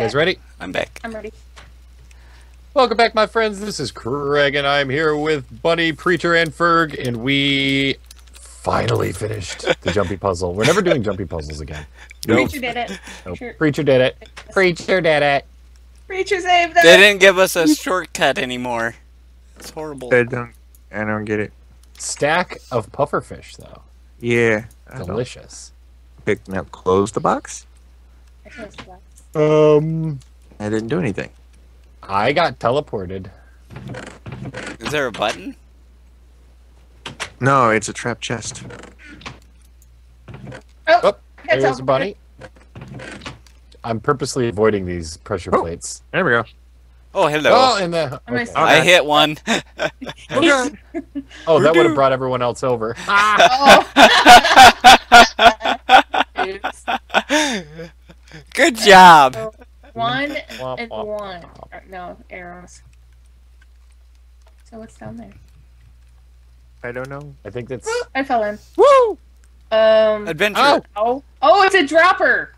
guys ready? I'm back. I'm ready. Welcome back, my friends. This is Craig, and I'm here with Bunny, Preacher, and Ferg, and we finally finished the jumpy puzzle. We're never doing jumpy puzzles again. Preacher did it. Nope. Preacher did it. Preacher did it. Preacher saved us. They didn't give us a shortcut anymore. It's horrible. I don't get it. Stack of pufferfish, though. Yeah. Delicious. Pick now. Close the box. I I didn't do anything. got teleported. Is there a button? No, it's a trap chest. Oh, That's there's all. a bunny. I'm purposely avoiding these pressure plates. There we go. Oh, hello. Oh, and the Am I okay. I hit one. Oh, that would have brought everyone else over. Oh. Oops. Good job. So, one Womp, and womp, one. womp. No, arrows. So what's down there? I don't know. I think that's. I fell in. Woo! Adventure. Oh! Oh, it's a dropper.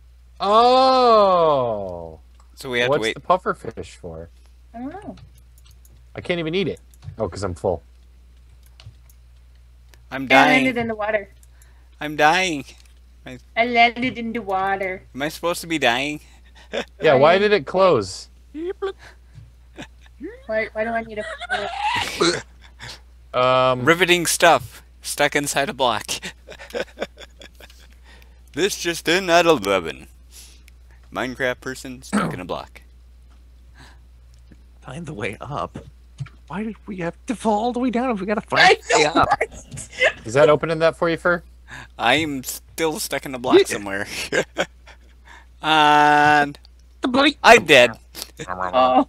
Oh! So we have What's to wait. the pufferfish for? I don't know. I can't even eat it. Oh, because I'm full. I'm I dying. landed in the water. I'm dying. I landed in the water. Am I supposed to be dying? Yeah, why did it close? Why do I need a... Riveting stuff stuck inside a block. This just in at 11. Minecraft person stuck in a block. Find the way up. Why did we have to fall all the way down if we gotta I find the way know, up? right? Is that opening that for you, Fur? I'm still stuck in a block somewhere. And The bloody. I'm dead. Oh.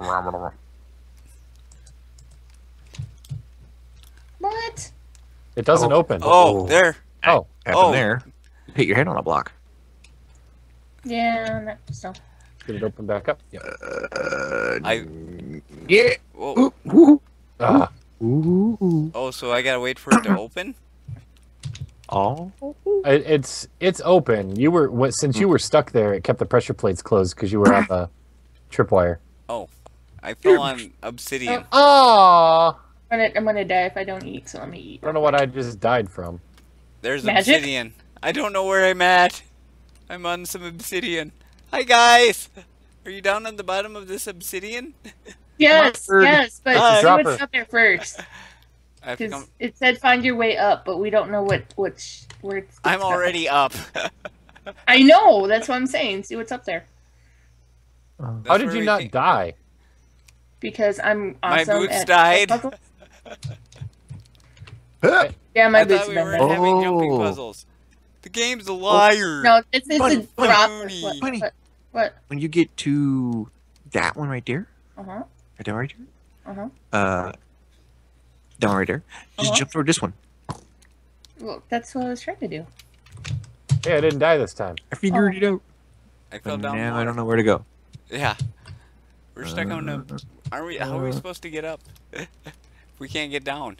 What? It doesn't open. Oh, there. Oh. Happened Oh. there. Hit your head on a block. Yeah, that so. Did it open back up? Yeah. I. Yeah. Whoa. Ooh. Ah. Ooh. Oh, so I gotta wait for it to open? Oh. It's open. You were since you were stuck there. It kept the pressure plates closed because you were on the tripwire. Oh, I fell on obsidian. Oh! I'm gonna die if I don't eat, so let me eat. I don't know what I just died from. There's Magic? obsidian. I don't know where I'm at. I'm on some obsidian. Hi guys! Are you down on the bottom of this obsidian? Yes, Come on, yes, but It's a see dropper. what's up there first. I have to Because come. it said find your way up, but we don't know where it's I'm already up. I know, that's what I'm saying. See what's up there. How That's did where you we not came- die? Because I'm My awesome boots at died. puzzles. Huh? Yeah, my I boots thought we have were been there. having jumping Oh. puzzles. The game's a liar. No, it's Bunny, a bunny, dropper. bunny, bunny. What? When you get to that one right there, Uh-huh. right there, right there, Uh-huh. down right there, just Uh-huh. jump toward this one. Well, that's what I was trying to do. Hey, I didn't die this time. I figured it out. I fell But down. now I water. don't know where to go. Yeah. We're stuck on a. Are we? How are we supposed to get up? If we can't get down.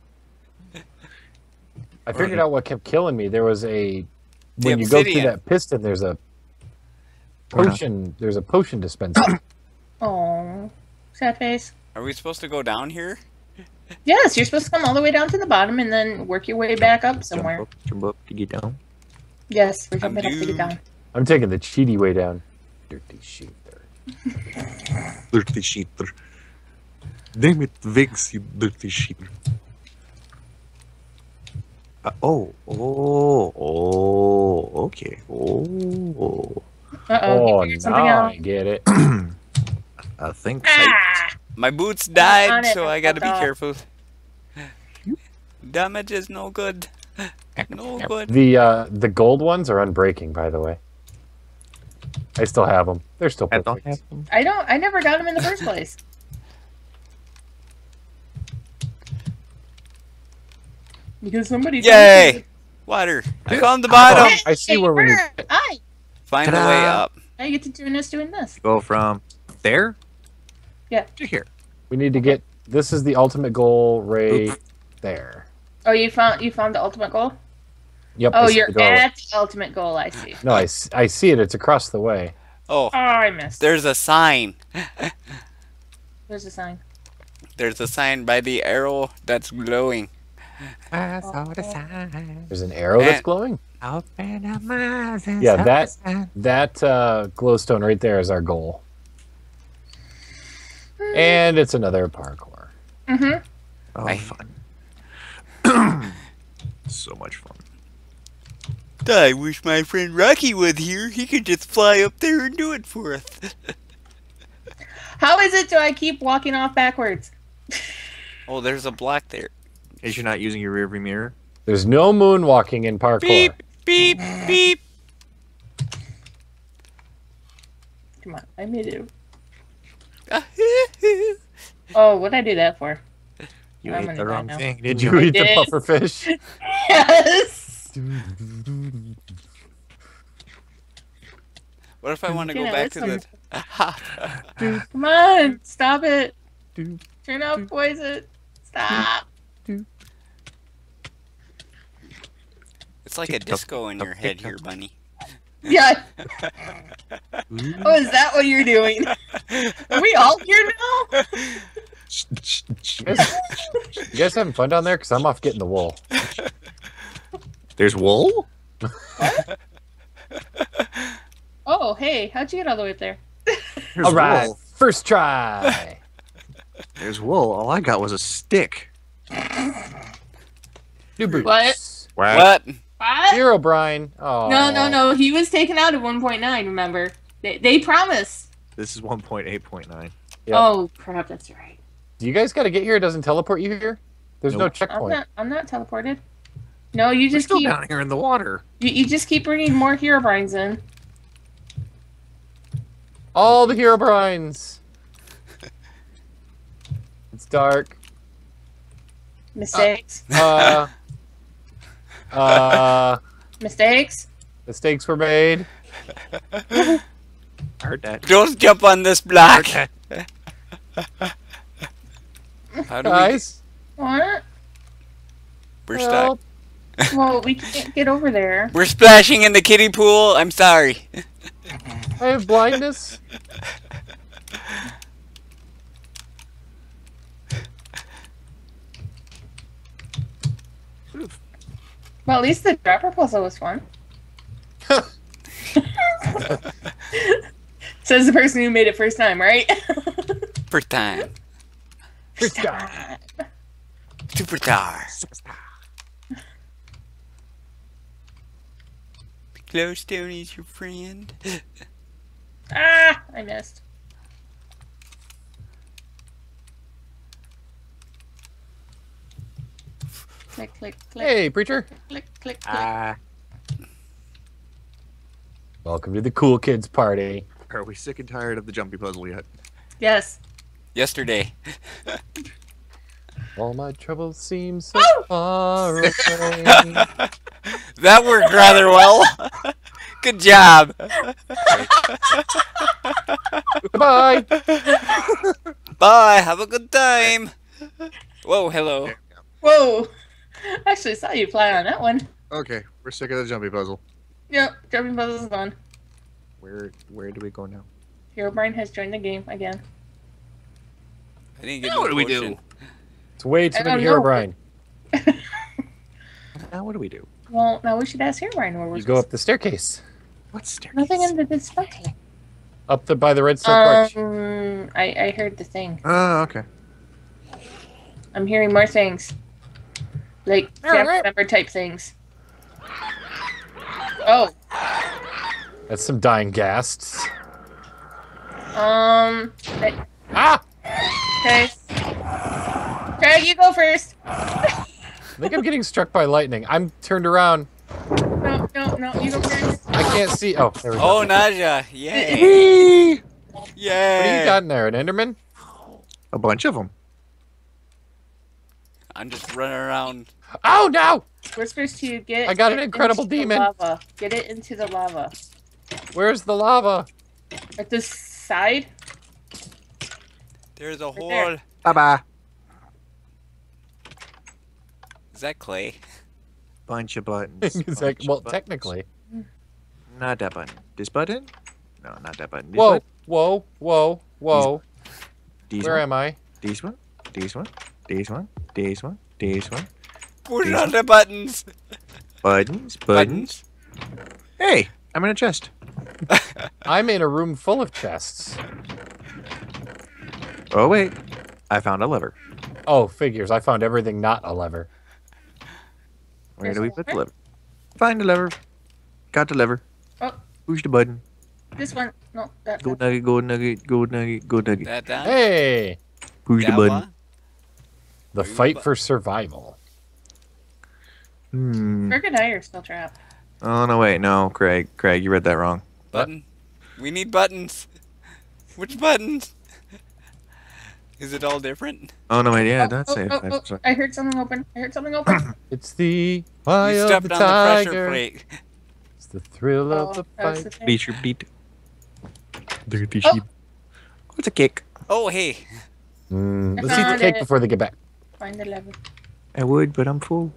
I figured out what kept killing me. There was a The when you go through obsidian. that piston, there's a potion. There's a potion dispenser. Oh, sad face. Are we supposed to go down here? Yes, you're supposed to come all the way down to the bottom and then work your way back up somewhere. Jump up to get down. Yes, we're I'm jumping up to get doomed. down. I'm taking the cheaty way down. Dirty shooter. Dirty cheater. Damn it, Viggs, you dirty cheater. Okay. Oh. Oh, You figured something now out. I get it. I think so. Ah! My boots on died, it, so I I gotta be fell off. careful. Damage is no good. No good. The gold ones are unbreaking, by the way. I still have them. They're still I perfect. don't have them. I never got him in the first place. Because somebody. Yay! Water. I found the bottom. I see where we need. Hi. Find the Ta-da. way up. I get to turn us doing this. Go from there? Yeah. To here. We need to get. This is the ultimate goal right there. Oh, you found the ultimate goal? Yep. I Oh, see you're the doorway. at the ultimate goal. I see. No, I see it. It's across the way. Oh, Oh, I missed. there's a sign. There's a sign. There's a sign by the arrow that's glowing. I saw the sign. There's an arrow that's And- glowing. Open up my eyes and Yeah, saw that- the sign. That glowstone right there is our goal. And it's another parkour. Mm-hmm. Oh, I- fun. So much fun. I wish my friend Rocky was here. He could just fly up there and do it for us. How is it do I keep walking off backwards? Oh, there's a block there. Is you're not using your rearview mirror? There's no moonwalking in parkour. Beep, beep, beep. Come on, I made it. Oh, what'd I do that for? You I'm ate gonna the die wrong now. thing, did Did you you? eat the did. puffer fish? Yes! What if I want to go Yeah, back to that's the... Come on, stop it. Do, Turn off poison. Stop. It's like a disco in your head here, Bunny. Yeah. Oh, is that what you're doing? Are we all here now? You guys having fun down there? Because I'm off getting the wool. There's wool? Oh, hey, how'd you get all the way up there? There's All right, wool. first try. There's wool. All I got was a stick. New boots. What? What? What? Hero Brian. Oh. No. He was taken out at 1.9, remember? They promised. This is 1.8.9. Yep. Oh, crap, that's right. Do you guys got to get here? It doesn't teleport you here? There's no Nope. checkpoint. I'm not teleported. No, you We're just still keep down here in the water. you just keep bringing more hero brines in. All the Hero Brians. It's dark. Mistakes. Mistakes. Mistakes were made. I heard that. Don't jump on this block. Heard that. How do we... Guys, What? We're help. stuck. Well, we can't get over there. We're splashing in the kiddie pool. I'm sorry. I have blindness. Well, at least the dropper puzzle was fun. Says the person who made it first time, right? First time. First try. Superstar. Glowstone is your friend. Ah, I missed. Click, click, click, Hey, preacher. click, click, click. Ah, Welcome to the cool kids party. are we sick and tired of the jumpy puzzle yet? Yes. Yesterday. All my troubles seem so far away. That worked rather well. Good job. Goodbye. Bye. Have a good time. Whoa, hello. Whoa. Actually, saw you fly on that one. Okay, we're sick of the jumpy puzzle. Yep, jumping puzzle is done. Where do we go now? Herobrine has joined the game again. I didn't get Now no what do we potion. do? It's way too I many don't Hero know. Brian. Now what do we do? Well, now we should ask Herobrine where we're You go up the staircase. What staircase? Nothing in the display. Up the by the redstone porch. I heard the thing. Oh, okay. I'm hearing more things. Like family member type things. Oh. That's some dying ghasts. Okay. Craig, you go first. I think I'm getting struck by lightning. I'm turned around. No, you go first. I can't see. Oh, there we go. Oh, Naja. Yay. What do Yay. you got in there? An Enderman? A bunch of them. I'm just running around. Oh no! Whispers to you, get I got an it incredible into the demon. lava. Get it into the lava. Where's the lava? At the side? There's a hole. there. Bye-bye. Is that clay? Bunch of buttons. It's like, Bunch well, of buttons. technically. Not that button. This button? No, not that button. This Whoa, button. whoa, whoa, whoa. This Where one. am I? This one. This one. This one. This one. This one. Push These- on the buttons. Buttons. Buttons. Hey, I'm in a chest. I'm in a room full of chests. Oh wait, I found a lever. Oh, figures. I found everything not a lever. Where There's do a we put the lever? lever? Find the lever. Got the lever. Oh, Push the button. this one. No, that Go one. nugget. Go nugget. Go nugget. Go nugget. That down. Hey! Push the That button. one. The fight for survival. Ferg and I are still trapped. Oh no, wait, no, Craig, you read that wrong. Button. We need buttons. Which buttons? Is it all different? Oh no, wait, yeah, Oh, that's oh, safe. oh, That's oh, right. I heard something open. I heard something open. It's the eye You of stepped the on the pressure tiger. plate. It's the thrill of the that was the fight. thing. Beat your beat. Dirty Oh. sheep. What's a kick? Oh, hey. I Let's eat the found cake it. before they get back. Find the lever. I would, but I'm full.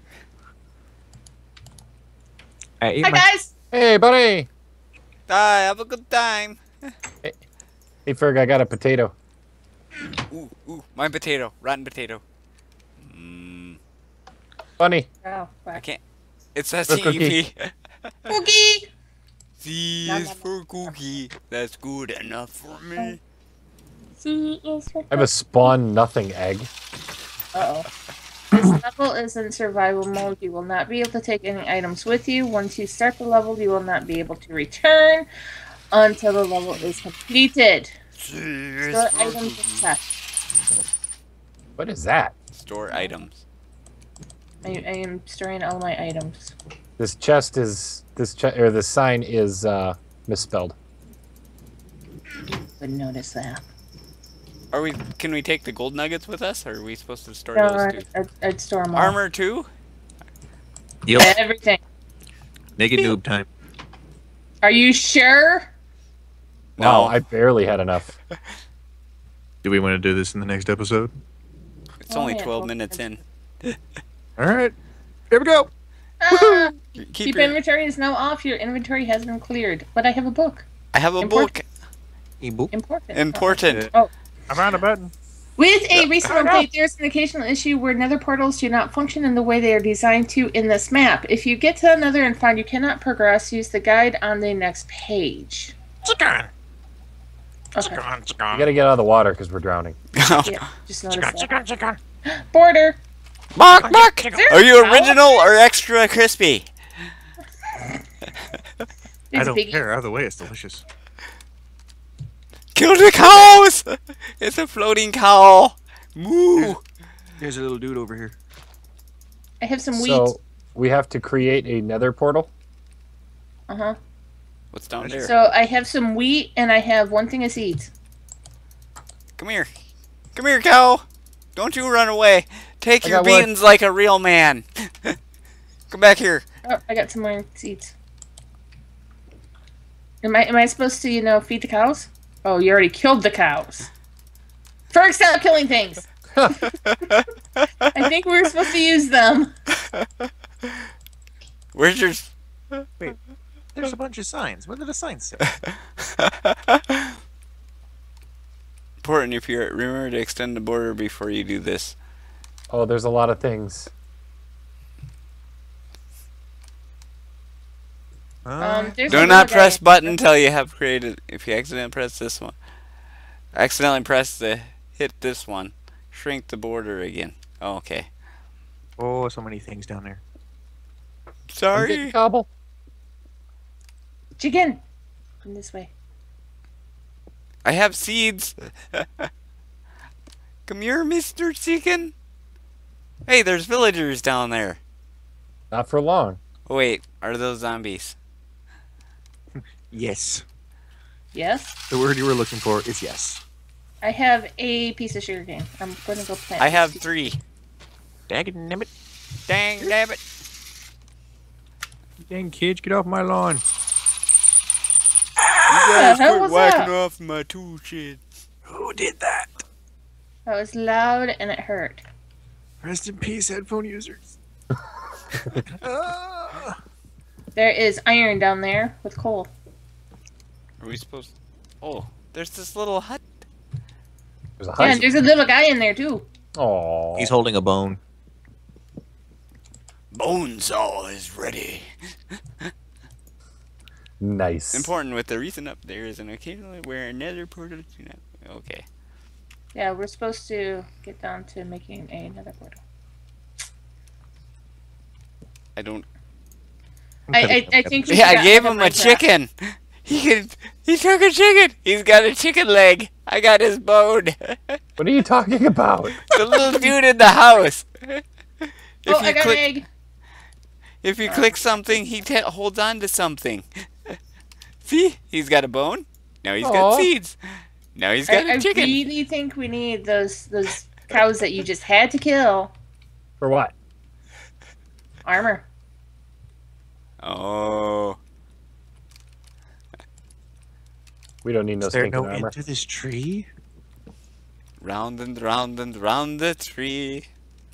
I ate Hi my. guys. Hey, buddy! Bye. Have a good time. Hey, Ferg, I got a potato. Ooh, my potato. Rotten potato. Mmm. Bunny. Oh, I fuck. can't. It's a The cookie. CP. Cookie. C Nom, is nom, for cookie. That's good enough for me. C is for. I have a spawn nothing egg. Uh oh. This level is in survival mode. You will not be able to take any items with you. Once you start the level, you will not be able to return until the level is completed. C is Store for items and cookie. stuff. What is that? Store items. I am storing all my items. This chest is this sign is misspelled. Wouldn't notice that. Can we take the gold nuggets with us, or are we supposed to store No, those too? I'd store them all. Armor too? Yep. Everything. Naked noob time. Are you sure? Wow, No. I barely had enough. Do we want to do this in the next episode? It's Oh, only yeah, 12 well, minutes in. All right. Here we go. Ah, Keep keep your... inventory is now off. Your inventory has been cleared. But I have a book. I have a Important. book. Ebook. Important. Important. I found a button. With a recent update, there's an occasional issue where nether portals do not function in the way they are designed to in this map. If you get to the nether and find you cannot progress, use the guide on the next page. Okay. You gotta get out of the water because we're drowning. Yeah, just notice that. Border. Mark! Is there Are you a cow? original or extra crispy? I There's a don't piggy. care. Either way, it's delicious. Kill the cows! It's a floating cow. Moo! There's a little dude over here. I have some wheat. So we have to create a nether portal. Uh-huh. What's down there? So I have some wheat and I have one thing of seeds. Come here. Come here, cow. Don't you run away. Take I your got wood. beans like a real man. Come back here. Oh, I got some more seeds. Am I supposed to, feed the cows? Oh, you already killed the cows. Ferg, stop killing things. I think we were supposed to use them. Where's your... Wait, there's a bunch of signs. What do the signs say? Important if you're... Remember to extend the border before you do this. Oh, there's a lot of things. There's Do a not little press guy. button until you have created... If you accidentally press this one. Accidentally press the... Hit this one. Shrink the border again. Oh, okay. Oh, so many things down there. I'm getting Sorry. cobble. Chicken. Come this way. I have seeds. Come here, Mr. Chicken. Hey, there's villagers down there. Not for long. Oh, wait, are those zombies? Yes. Yes? The word you were looking for is yes. I have a piece of sugarcane. I'm going to go plant I have this. 3. Dang it. Dang, damn it. Dang kids, get off my lawn. You guys hell quit was whacking that? off my tool shed. Who did that? That was loud and it hurt. Rest in peace, headphone users. There is iron down there with coal. Are we supposed? Oh, there's this little hut. There's a Yeah, high. and there's a little guy in there too. Oh, He's holding a bone. Bonesaw is ready. nice. Important with the reason up there is an occasionally where another portal do not. Okay. Yeah, we're supposed to get down to making another portal. I don't. I think. We Yeah, I forgot gave how to him a Minecraft. chicken. He took a chicken. He's got a chicken leg. I got his bone. What are you talking about? The little dude in the house. If Oh, you I got click, an egg. if you click something, he holds on to something. See, he's got a bone. Now he's Aw. got seeds. Now he's got I a chicken. really think we need those cows that you just had to kill. For what? Armor. Oh, We don't need no Is there stinking no armor. end to this tree? round and round and round the tree.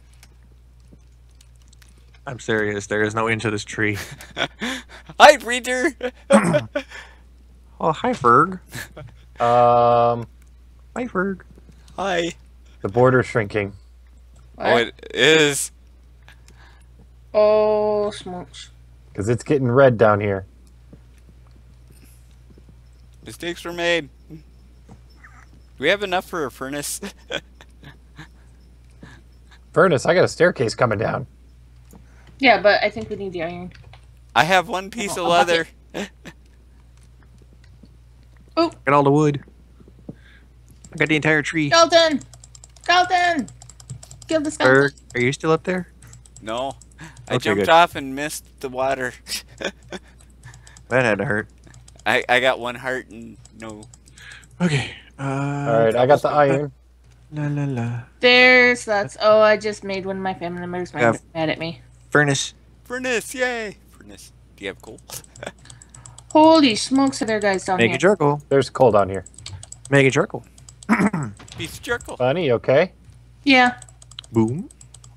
I'm serious. There is no end to this tree. Hi, Preacher. Oh, hi, Ferg. Hi, Ferg. Hi. The border's shrinking. What? Oh, it is. Oh, smokes. Because it's getting red down here. Mistakes were made. Do we have enough for a furnace? Furnace, I got a staircase coming down. Yeah, but I think we need the iron. I have one piece of Oh, a bucket. leather. Get all the wood. I got the entire tree. Dalton! Dalton! Kill the skeleton. Ferg, are you still up there? No. I Okay, jumped good. off and missed the water. That had to hurt. I got one heart and no. Okay. Alright, I got the iron. La la la. There's that's. Oh, I just made one of my family members Yeah. mad at me. Furnace. Furnace, yay! Furnace. Do you have coal? Holy smokes, are there guys down Make here? it charcoal. There's coal down here. Make it charcoal. Piece of charcoal. Bunny, okay? Yeah. Boom.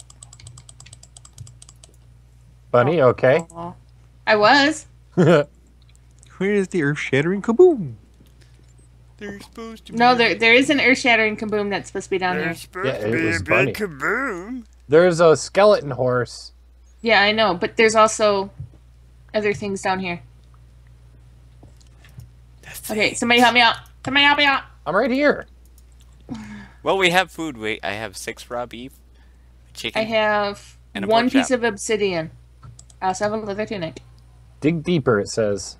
Bunny, okay? Oh, I was. Where's the earth-shattering kaboom? They're supposed to No, be there is an earth-shattering kaboom that's supposed to be down here. There's supposed Yeah, to it be was a Bunny. big kaboom. There's a skeleton horse. Yeah, I know, but there's also other things down here. Okay, somebody help me out. Somebody help me out. I'm right here. Well, we have food. Wait, I have 6 raw beef, chicken. I have And a one pork piece chop. of obsidian. I also have a leather tunic. Dig deeper, it says.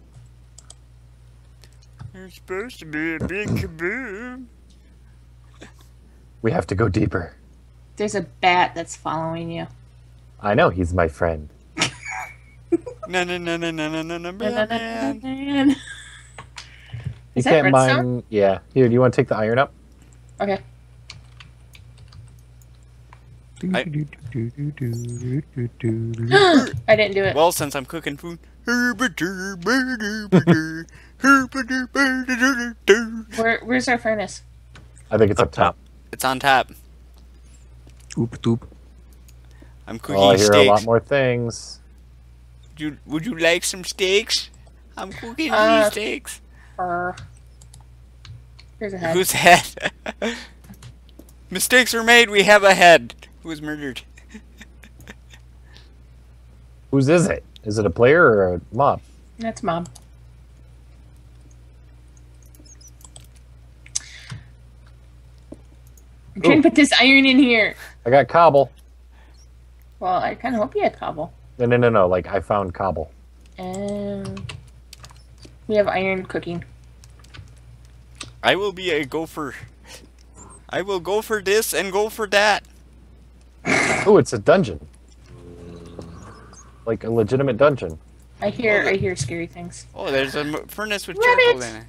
There's supposed to be a big kaboom. We have to go deeper. There's a bat that's following you. I know, he's my friend. No, no, no, no, no, no, no, no, man. Man. You Is that can't redstone? mine... Yeah. Here, do you want to take the iron up? Okay. I- I didn't do it. Well, since I'm cooking food. Where's our furnace? I think it's up top. It's on top. Oop doop. I'm cooking Oh, I hear a lot steaks. more things. Would you like some steaks? I'm cooking these steaks. Here's a head. Whose head? Mistakes were made. We have a head. Who was murdered? Whose is it? Is it a player or a mob? That's Mom. I'm trying to put this iron in here. I got cobble. Well, I kind of hope you had cobble. No. Like, I found cobble. We have iron cooking. I will be a gopher. I will go for this and go for that. Oh, it's a dungeon. Like a legitimate dungeon. I hear scary things. Oh, there's a furnace with Rabbit! charcoal in it.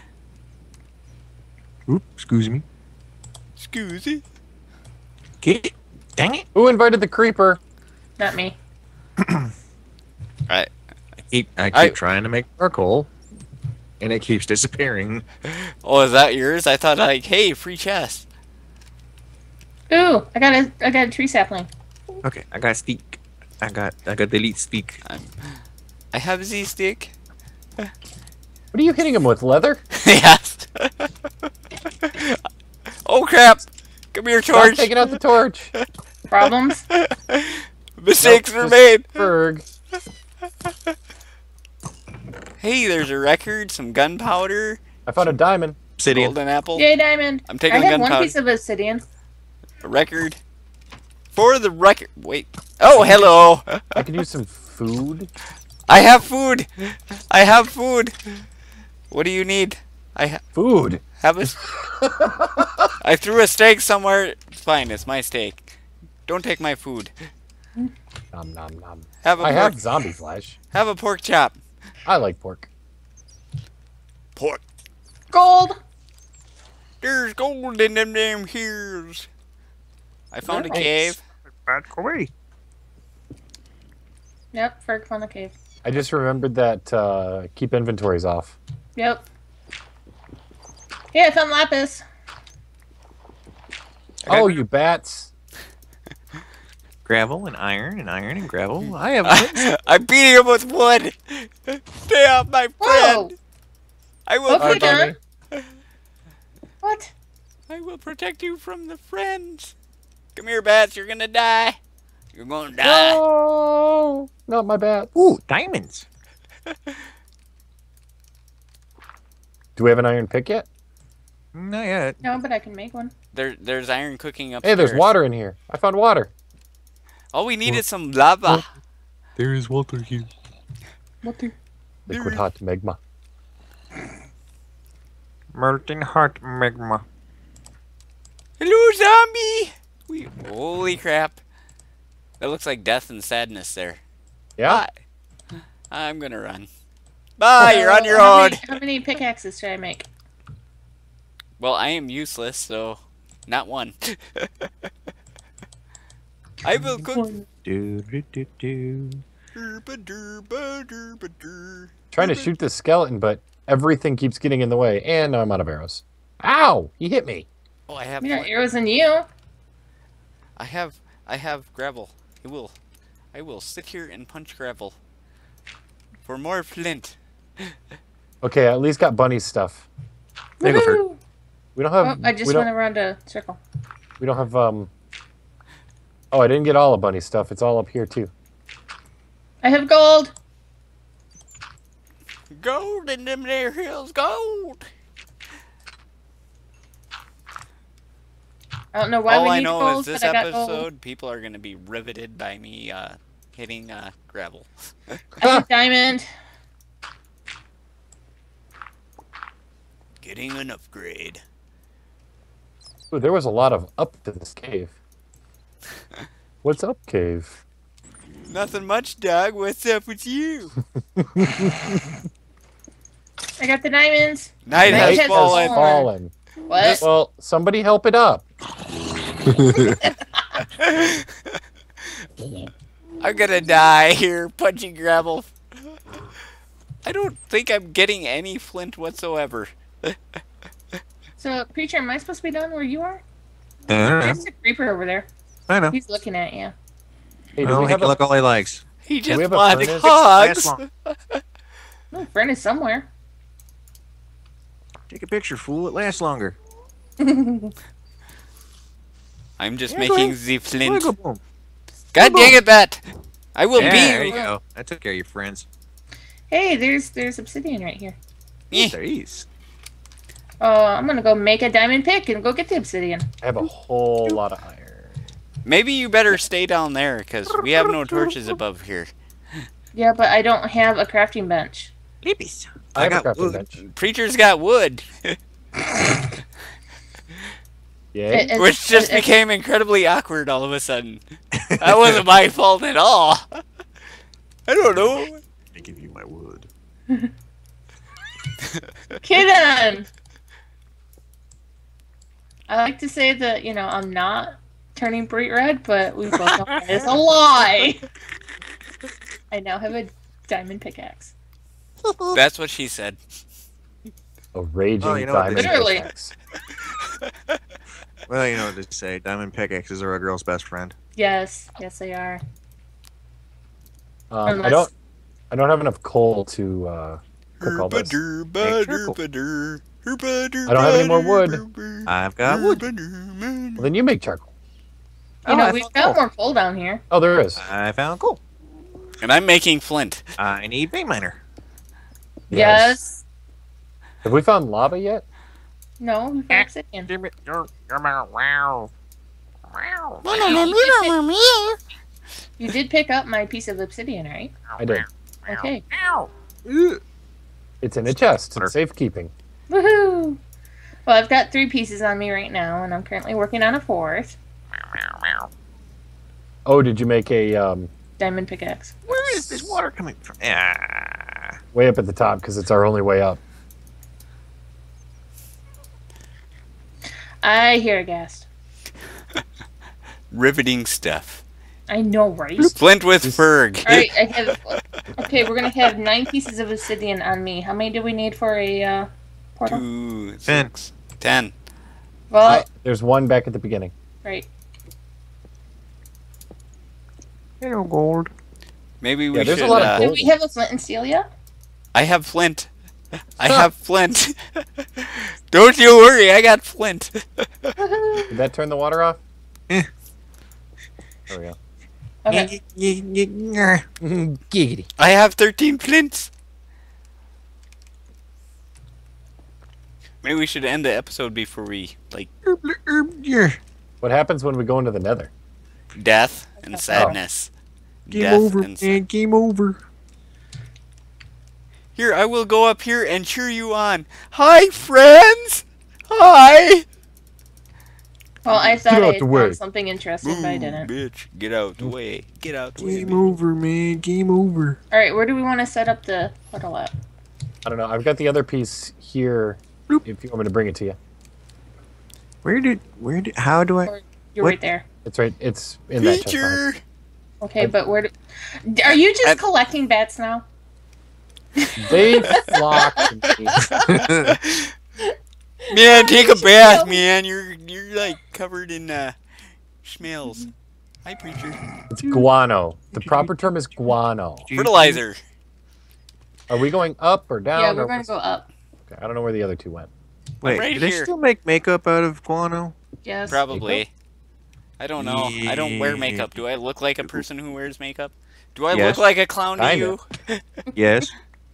Oop, excuse me. Excuse me. Okay. Dang it. Who invited the creeper? Not me. Alright. I keep trying to make charcoal, and it keeps disappearing. Oh, is that yours? I thought like, hey, free chest. Ooh, I got a tree sapling. Okay, I got speak. I got delete speak. I have Z stick. What are you hitting him with, leather? Yes. Oh crap! Come here, Stop torch. taking out the torch. Problems? Mistakes Nope, were just made. Ferg. Hey, there's a record, some gunpowder, I found a diamond. Obsidian. golden apple, Yay, diamond. I'm I taking the have one gunpowder. piece of obsidian. a record. For the record. Wait. Oh, hello. I could use some food. I have food. I have food. What do you need? I Food. have a. I threw a steak somewhere. It's fine. It's my steak. Don't take my food. Nom nom nom. Have a I pork, have zombie flesh. have a pork chop. I like pork. Pork. Gold. There's gold in them damn hills. I found a Nice. cave. Bad away. Yep, Ferg found the cave. I just remembered that keep inventories off. Yep. Yeah, I found lapis. Oh, you bats. Gravel and iron and iron and gravel. I have. I'm beating him with wood. Stay off my Whoa! friend. I will. Okay, protect- done. What? I will protect you from the friends. Come here, bats. You're gonna die. You're gonna die. No, not my bat. Ooh, diamonds. Do we have an iron pick yet? Not yet. No, but I can make one. There's iron cooking Hey, upstairs. there's water in here. I found water. All we need is some lava. There is water here. Liquid hot magma. Molten hot magma. Hello, zombie. Holy crap. That looks like death and sadness there. Yeah. Bye. I'm gonna run. Bye. You're on your How own. How many pickaxes should I make? Well, I am useless, so not one. I will cook. Do do do do. Trying to shoot this skeleton, but everything keeps getting in the way, and now I'm out of arrows. Ow! He hit me. Oh, I have. You know, arrows in you. I have gravel. I will sit here and punch gravel. For more flint. Okay, I at least got Bunny's stuff. There you go, Ferg. Woohoo! We don't have. Oh, I just we went don't, around a circle. we don't have. Oh, I didn't get all of Bunny's stuff. It's all up here too. I have gold. Gold in them there hills, gold. I don't know why All we I need know gold, is this but I got gold. episode, people are gonna be riveted by me hitting gravel. I have diamond. Getting an upgrade. Ooh, there was a lot of up to this cave. What's up, cave? Nothing much, dog. What's up with you? I got the diamonds. Night Night has has fallen. fallen. What? Well, somebody help it up. I'm gonna die here punching gravel. I don't think I'm getting any flint whatsoever. So, Preacher, am I supposed to be down where you are? I don't know. There's a creeper over there. I know. He's looking at you. Hey, do Well, we he have can a, look all he likes. He we just have a wants furnace? hugs. Last long. Oh, friend is somewhere. Take a picture, fool. It lasts longer. I'm just Yeah, go making ahead. the Go flint. go boom. God dang it, Bat! I will Yeah, there be. you go. I took care of your friends. Hey, there's obsidian right here. Eh. There he is. Oh, I'm gonna go make a diamond pick and go get the obsidian. I have a whole lot of iron. Maybe you better stay down there, because we have no torches above here. Yeah, but I don't have a crafting bench. Lippies. I have a got crafting wood. bench. Preacher's got wood, Yay. It's- which just it's- became incredibly awkward all of a sudden. That wasn't my fault at all. I don't know. I give you my wood. Kidden! I like to say that, you know, I'm not turning bright red, but we both know that is a lie. I now have a diamond pickaxe. That's what she said. A raging Oh, you know what diamond they say. Literally. pickaxe. Well, you know what to say. Diamond pickaxes are a girl's best friend. Yes, yes they are. I Unless- don't have enough coal to cook all this. I I don't have any more wood. I've got wood. Well, then you make charcoal. You know, I we've found got coal. more coal down here. Oh, there is. I found coal. And I'm making flint. I need vein miner. Yes. Have we found lava yet? No, we found obsidian. You did pick up my piece of obsidian, right? I did. Okay. It's in a chest. It's safekeeping. Woohoo! Well, I've got 3 pieces on me right now, and I'm currently working on a 4th. Oh, did you make a Diamond pickaxe. Where is this water coming from? Ah. way up at the top because it's our only way up? I hear a ghast. Riveting stuff. I know, right? Flint with Ferg. Alright, I have... Okay, we're gonna have 9 pieces of obsidian on me. How many do we need for a, portal? 2, 10. 6, 10. Well, There's one back at the beginning. right. Hello, gold. Maybe we Yeah, there's a should. lot of Do gold. we have a flint and steel yet? I have flint. I have flint. Don't you worry, I got flint. Woohoo! Did that turn the water off? Eh. There we go. Okay. Giggity. I have 13 flints. Maybe we should end the episode before we, like, What happens when we go into the nether? death and sadness. Game Death over, and man. Game over. Here, I will go up here and cheer you on. Hi, friends! Hi! Well, I thought Get out I had the way. found something interesting, but I Ooh, didn't. bitch, get out the way. Get out the way. Game bitch. over, man. Game over. Alright, where do we want to set up the portal at? I don't know. I've got the other piece here. Bloop. If you want me to bring it to you, how do I? Or you're What? right there. it's right. It's in that chest. behind. Teacher! Okay, but where do... Are you just And- collecting bats now? They flock to me. Man, take a bath, man. You're like covered in smells. Hi, preacher. It's guano. The proper term is guano. Fertilizer. Are we going up or down? Yeah, or we're going what's- to go up. Okay, I don't know where the other two went. Wait, right do they here. still make makeup out of guano? Yes. Probably. I don't know. I don't wear makeup. Do I look like a person who wears makeup? Do I Yes. look like a clown to Kinda. you? Yes.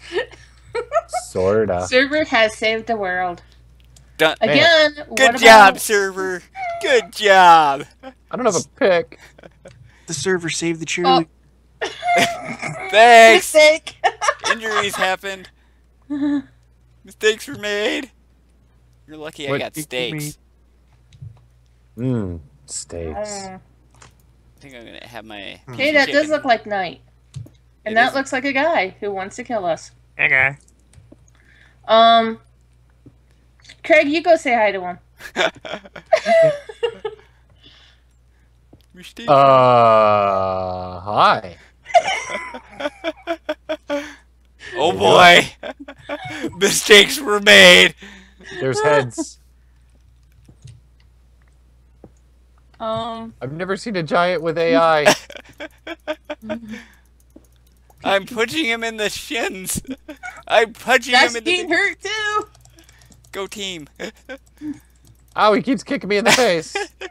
Sorta. Server has saved the world. Done. Again, what Good about... job, server. Good job. I don't have a pick. The server saved the Oh. cheerleader. Thanks. Mistake. Injuries happened. Mistakes were made. You're lucky I What got did you steaks. Steaks. I think I'm gonna have my. Okay, that does chicken. look like night. And It that is. looks like a guy who wants to kill us. Okay. Craig, you go say hi to him. Mistakes. Hi. Oh boy. Mistakes were made. There's heads. I've never seen a giant with AI. I'm punching him in the shins. I'm punching That's him in being the. hurt too. Go team. Oh, he keeps kicking me in the face.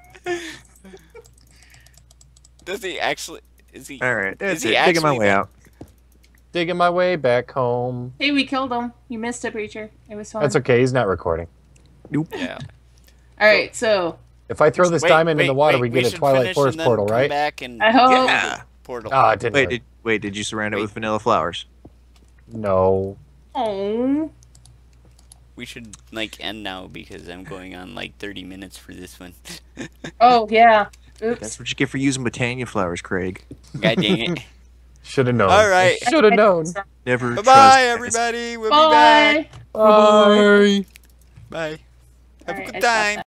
Does he actually? Is he? All right. That's Is he it. Digging my actually way that- out. Digging my way back home. Hey, we killed him. You missed it, preacher. It was fun. That's okay. He's not recording. Nope. Yeah. All right, so If I throw this diamond in the water, we get a should Twilight finish Forest and then portal, come right? Back and I hope. Yeah. portal. Ah, it didn't. Wait, work. did you surround it Wait. with vanilla flowers? No. Oh. We should like end now because I'm going on like 30 minutes for this one. Oh yeah. Oops. That's what you get for using Botania flowers, Craig. God dang it. Should have known. All right. Should have known. Never Bye trust. bye everybody. We'll be back. Bye. Bye. Bye. Have Alright, a I good stopped time.